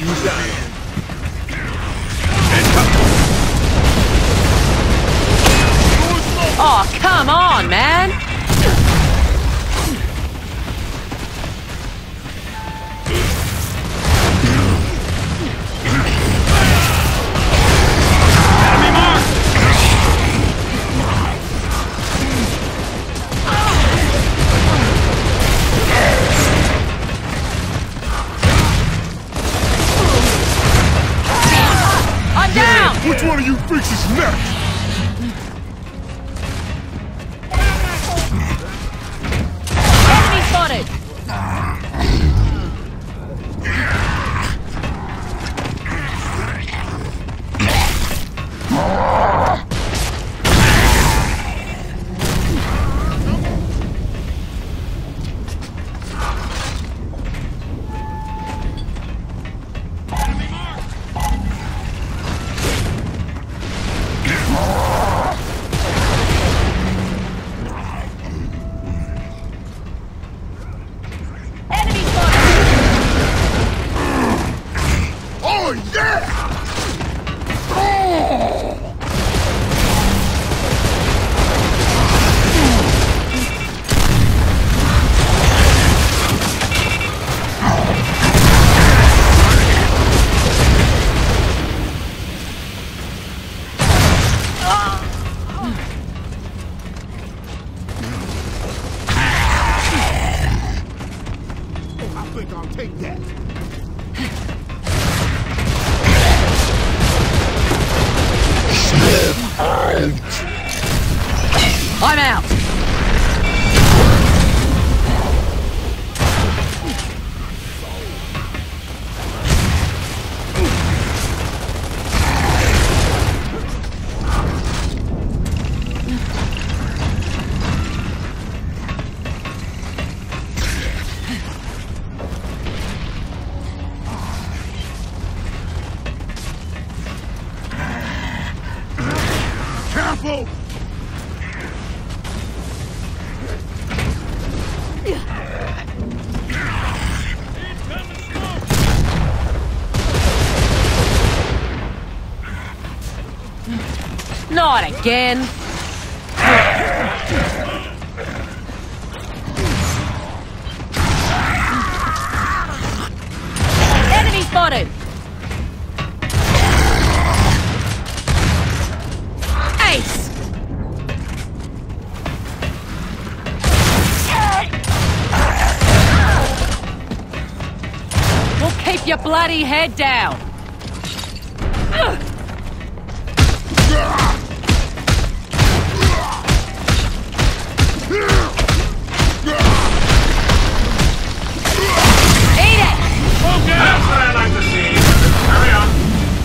use that. Oh, come on, man! Enemy mark! I'm down! Which one of you freaks is next? Enemy spotted! Oh, yeah! Oh! I think I'll take that. I'm out! Careful! Not again! Enemy spotted! Ace! Well, keep your bloody head down! Eat it! Okay, that's what I like to see. Carry on.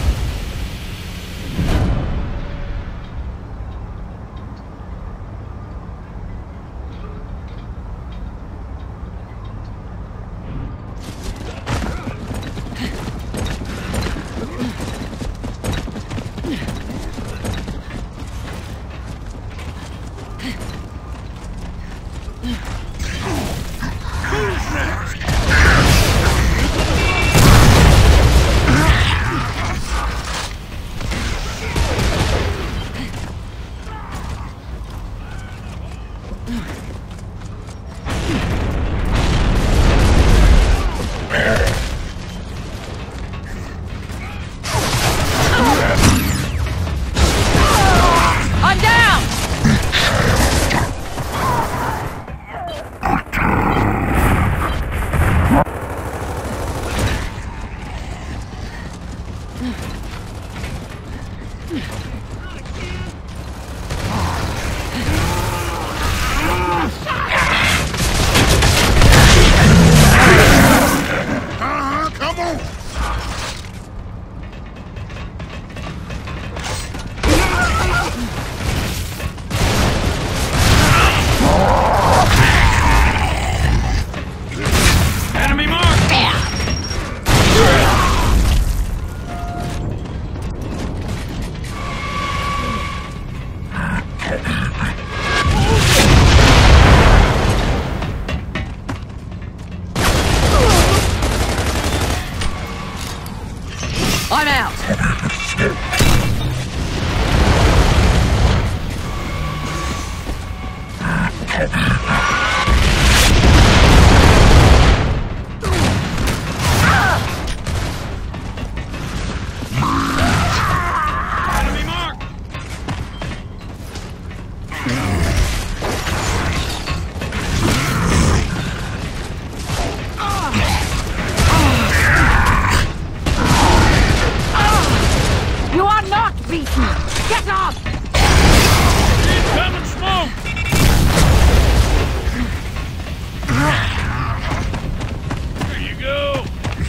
I'm down! I'm out. Enemy marked! You are not beaten! Get up! Incoming smoke! There you go!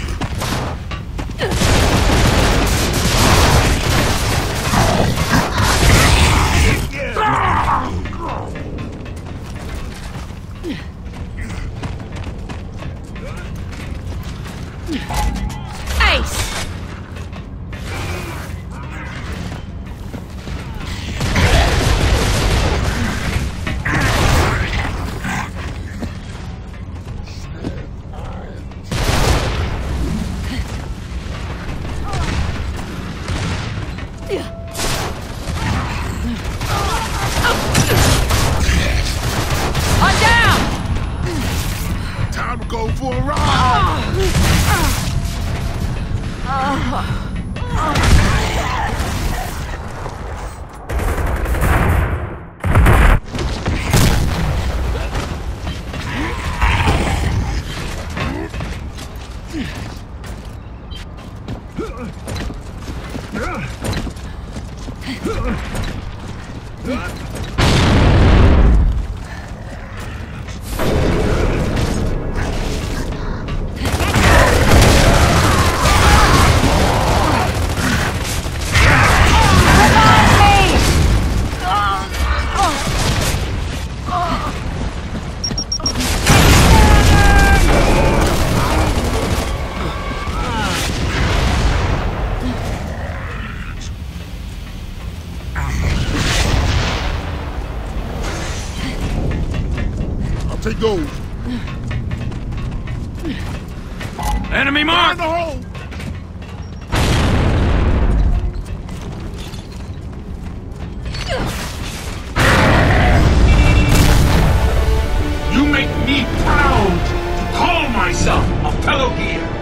Ace! I'm down! Time to go for a ride. I'll take those. Enemy Find marked! the hole. You make me proud to call myself a fellow gear.